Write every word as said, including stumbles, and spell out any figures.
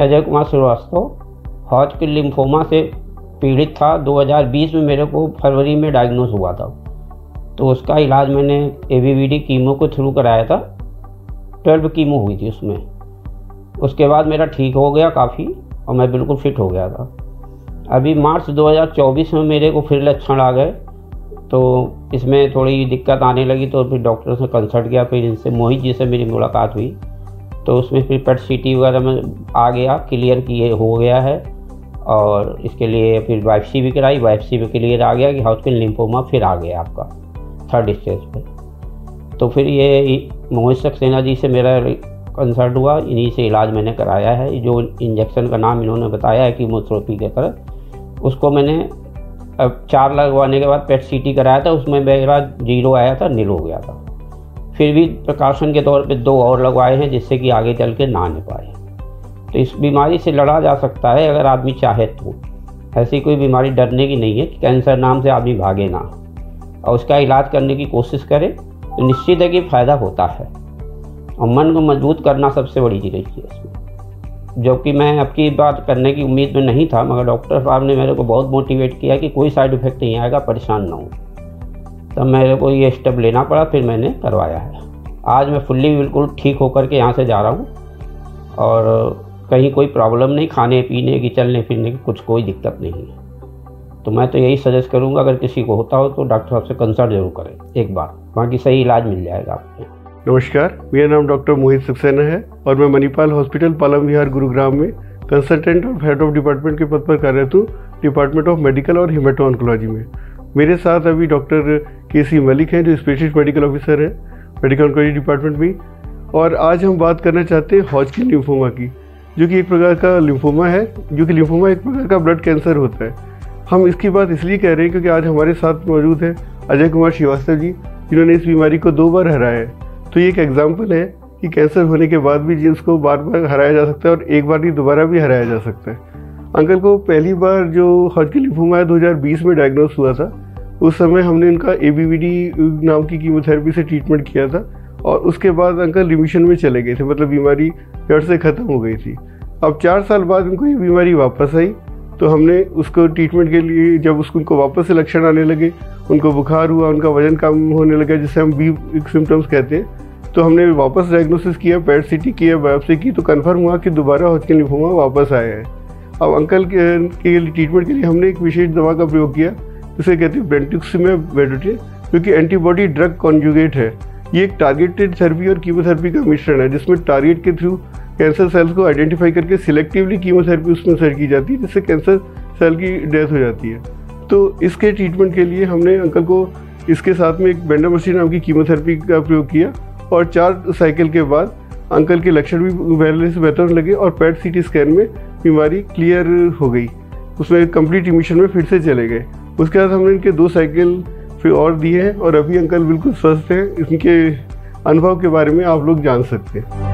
Ajay Kumar Srivastava, Hodgkin lymphoma से पीड़ित था। दो हज़ार बीस में मेरे को फरवरी में डायग्नोस हुआ था, तो उसका इलाज मैंने A B V D chemo के थ्रू कराया था। ट्वेल्व कीमो हुई थी उसमें। उसके बाद मेरा ठीक हो गया काफ़ी और मैं बिल्कुल फिट हो गया था। अभी मार्च दो हज़ार चौबीस में मेरे को फिर लक्षण आ गए, तो इसमें थोड़ी दिक्कत आने लगी, तो फिर डॉक्टर से कंसल्ट किया। फिर इनसे मोहित जी से मेरी मुलाकात हुई, तो उसमें फिर पेट सी टी वगैरह में आ गया, क्लियर किए हो गया है। और इसके लिए फिर बायोप्सी भी कराई, बायोप्सी में क्लियर आ गया कि हॉजकिन लिम्फोमा फिर आ गया आपका थर्ड स्टेज पे। तो फिर ये मोहित सक्सेना जी से मेरा कंसल्ट हुआ, इन्हीं से इलाज मैंने कराया है। जो इंजेक्शन का नाम इन्होंने बताया है कीमोथेरेपी के तरह, उसको मैंने अब चार लगवाने के बाद पेट सी टी कराया था, उसमें मेरा जीरो आया था, नील हो गया था। फिर भी प्रिकॉशन के तौर पे दो और लगवाए हैं, जिससे कि आगे चल के ना आने पाए। तो इस बीमारी से लड़ा जा सकता है अगर आदमी चाहे तो। ऐसी कोई बीमारी डरने की नहीं है कि कैंसर नाम से आदमी भागे ना, और उसका इलाज करने की कोशिश करे तो निश्चित है कि फ़ायदा होता है। और मन को मजबूत करना सबसे बड़ी चीज़ है इसमें, जो कि मैं अब की बात करने की उम्मीद में नहीं था, मगर डॉक्टर साहब ने मेरे को बहुत मोटिवेट किया कि कोई साइड इफ़ेक्ट नहीं आएगा, परेशान ना हो। तब मेरे को ये स्टेप लेना पड़ा, फिर मैंने करवाया है। आज मैं फुल्ली बिल्कुल ठीक होकर के यहाँ से जा रहा हूँ, और कहीं कोई प्रॉब्लम नहीं, खाने पीने की, चलने फिरने की कुछ कोई दिक्कत नहीं है। तो मैं तो यही सजेस्ट करूँगा, अगर किसी को होता हो तो डॉक्टर साहब से कंसल्ट जरूर करें एक बार, बाकी सही इलाज मिल जाएगा आपको। नमस्कार, मेरा नाम डॉक्टर मोहित सक्सेना है और मैं मणिपाल हॉस्पिटल पालम विहार गुरुग्राम में कंसल्टेंट और हेड ऑफ डिपार्टमेंट के पद पर कार्यरत हूँ, डिपार्टमेंट ऑफ मेडिकल और हेमेटो ऑन्कोलॉजी में। मेरे साथ अभी डॉक्टर के सी मलिक हैं, जो स्पेशलिस्ट मेडिकल ऑफिसर हैं मेडिकल ऑन्कोलॉजी डिपार्टमेंट में। और आज हम बात करना चाहते हैं हॉजकिन लिम्फोमा की, जो कि एक प्रकार का लिम्फोमा है, जो कि लिम्फोमा एक प्रकार का ब्लड कैंसर होता है। हम इसकी बात इसलिए कह रहे हैं क्योंकि आज हमारे साथ मौजूद है अजय कुमार श्रीवास्तव जी, जिन्होंने इस बीमारी को दो बार हराया है। तो ये एक एग्जाम्पल है कि कैंसर होने के बाद भी जिसको बार बार हराया जा सकता है, और एक बार नहीं दोबारा भी हराया जा सकता है। अंकल को पहली बार जो हॉजकिन लिम्फोमा दो हज़ार बीस में डायग्नोस हुआ था, उस समय हमने उनका ए बी वी डी नाम की कीमोथेरेपी से ट्रीटमेंट किया था, और उसके बाद अंकल रिमिशन में चले गए थे, मतलब बीमारी जड़ से ख़त्म हो गई थी। अब चार साल बाद उनको ये बीमारी वापस आई, तो हमने उसको ट्रीटमेंट के लिए, जब उसको उनको वापस से लक्षण आने लगे, उनको बुखार हुआ, उनका वजन कम होने लगा, जिसे हम बी सिम्टम्स कहते हैं, तो हमने वापस डायग्नोसिस किया, पेट सी टी किया, बायोप्सी की, तो कन्फर्म हुआ कि दोबारा हॉजकिन लिम्फोमा वापस आया है। अब अंकल के, के ट्रीटमेंट के लिए हमने एक विशेष दवा का प्रयोग किया, जिसे कहते हैं ब्रेंटुक्सिमेब वेडोटिन, जो कि एंटीबॉडी ड्रग कॉन्जुगेट है। ये एक टारगेटेड थेरेपी और कीमोथेरेपी का मिश्रण है, जिसमें टारगेट के थ्रू कैंसर सेल्स को आइडेंटिफाई करके सिलेक्टिवली कीमोथेरेपी उसमें सर की जाती है, जिससे कैंसर सेल की डेथ हो जाती है। तो इसके ट्रीटमेंट के लिए हमने अंकल को इसके साथ में एक बेंडामर्सिन नाम की कीमोथेरेपी का प्रयोग किया, और चार साइकिल के बाद अंकल के लक्षण भी पहले से बेहतर होने लगे, और पेट सी टी स्कैन में बीमारी क्लियर हो गई, उसमें कंप्लीट रिमिशन में फिर से चले गए। उसके बाद हमने इनके दो साइकिल फिर और दिए हैं, और अभी अंकल बिल्कुल स्वस्थ हैं। इनके अनुभव के बारे में आप लोग जान सकते हैं।